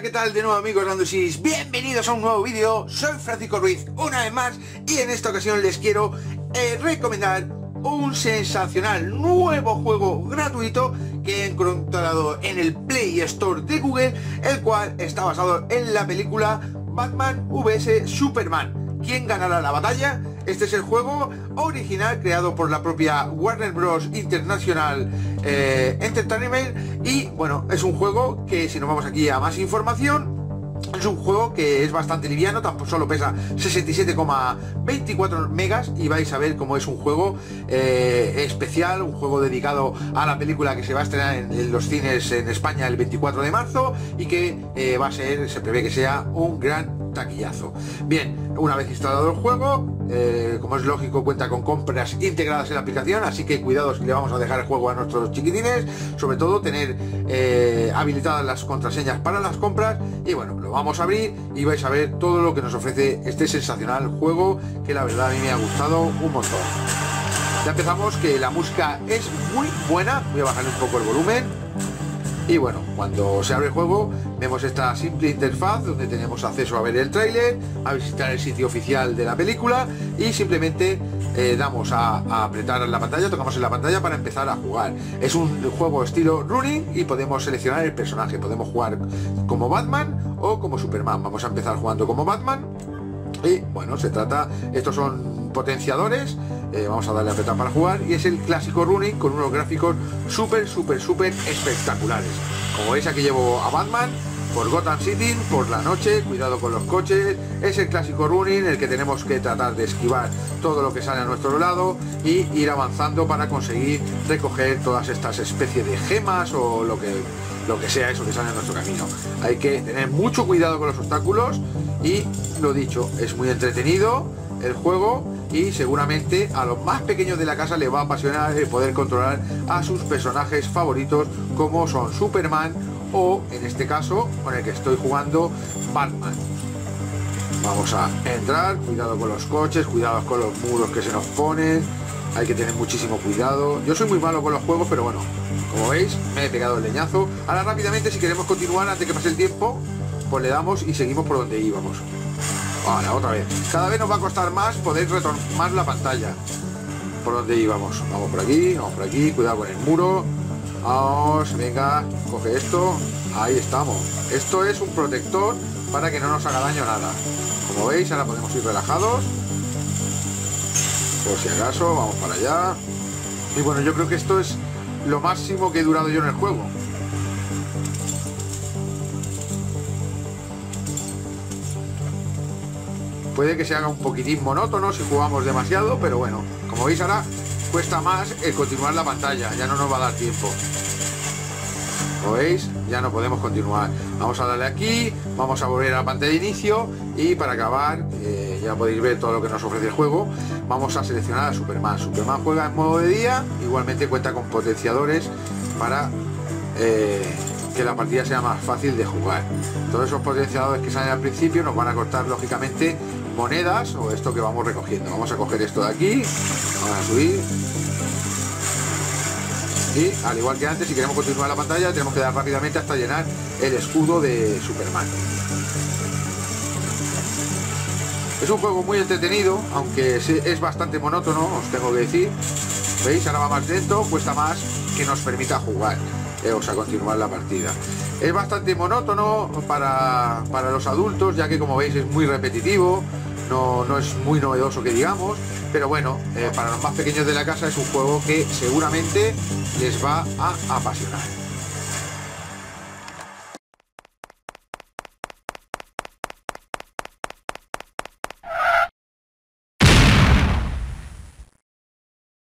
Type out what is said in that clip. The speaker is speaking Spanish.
¿qué tal? De nuevo amigos Randosis, bienvenidos a un nuevo vídeo. Soy Francisco Ruiz, una vez más, y en esta ocasión les quiero recomendar un sensacional nuevo juego gratuito que he encontrado en el Play Store de Google, el cual está basado en la película Batman vs Superman. ¿Quién ganará la batalla? Este es el juego original creado por la propia Warner Bros. International Entertainment, y bueno, es un juego que, si nos vamos aquí a más información, es un juego que es bastante liviano, tampoco solo pesa 67,24 megas, y vais a ver cómo es un juego especial, un juego dedicado a la película que se va a estrenar en los cines en España el 24 de marzo y que va a ser, se prevé que sea un gran taquillazo. Bien, una vez instalado el juego, como es lógico, cuenta con compras integradas en la aplicación, así que cuidado si le vamos a dejar el juego a nuestros chiquitines, sobre todo tener habilitadas las contraseñas para las compras. Y bueno, lo vamos a abrir y vais a ver todo lo que nos ofrece este sensacional juego, que la verdad a mí me ha gustado un montón. Ya empezamos, que la música es muy buena. Voy a bajarle un poco el volumen. Y bueno, cuando se abre el juego vemos esta simple interfaz donde tenemos acceso a ver el tráiler, a visitar el sitio oficial de la película, y simplemente damos a apretar la pantalla, tocamos en la pantalla para empezar a jugar. Es un juego estilo running y podemos seleccionar el personaje. Podemos jugar como Batman o como Superman. Vamos a empezar jugando como Batman. Y bueno, se trata, estos son potenciadores, vamos a darle a apretar para jugar, y es el clásico running con unos gráficos súper espectaculares. Como veis, aquí llevo a Batman por Gotham City por la noche, cuidado con los coches. Es el clásico running, el que tenemos que tratar de esquivar todo lo que sale a nuestro lado y ir avanzando para conseguir recoger todas estas especies de gemas o lo que sea eso que sale en nuestro camino. Hay que tener mucho cuidado con los obstáculos y, lo dicho, es muy entretenido el juego, y seguramente a los más pequeños de la casa les va a apasionar el poder controlar a sus personajes favoritos, como son Superman o, en este caso, con el que estoy jugando, Batman. Vamos a entrar, cuidado con los coches, cuidado con los muros que se nos ponen, hay que tener muchísimo cuidado. Yo soy muy malo con los juegos, pero bueno, como veis, me he pegado el leñazo. Ahora rápidamente, si queremos continuar antes que pase el tiempo, pues le damos y seguimos por donde íbamos. Ahora, otra vez. Cada vez nos va a costar más poder retomar la pantalla. Por donde íbamos. Vamos por aquí, cuidado con el muro. Vamos, venga, coge esto. Ahí estamos. Esto es un protector para que no nos haga daño nada. Como veis, ahora podemos ir relajados. Por si acaso, vamos para allá. Y bueno, yo creo que esto es lo máximo que he durado yo en el juego. Puede que se haga un poquitín monótono si jugamos demasiado, pero bueno, como veis ahora cuesta más el continuar la pantalla, ya no nos va a dar tiempo. Como veis, ya no podemos continuar. Vamos a darle aquí, vamos a volver a la pantalla de inicio, y para acabar, ya podéis ver todo lo que nos ofrece el juego. Vamos a seleccionar a Superman. Superman juega en modo de día, igualmente cuenta con potenciadores para que la partida sea más fácil de jugar. Todos esos potenciadores que salen al principio nos van a costar lógicamente monedas, o esto que vamos recogiendo. Vamos a coger esto de aquí, vamos a subir, y al igual que antes, si queremos continuar la pantalla, tenemos que dar rápidamente hasta llenar el escudo de Superman. Es un juego muy entretenido, aunque es bastante monótono, os tengo que decir. Veis, ahora va más lento, cuesta más que nos permita jugar, o sea, continuar la partida. Es bastante monótono para los adultos, ya que, como veis, es muy repetitivo, no es muy novedoso que digamos, pero bueno, para los más pequeños de la casa es un juego que seguramente les va a apasionar.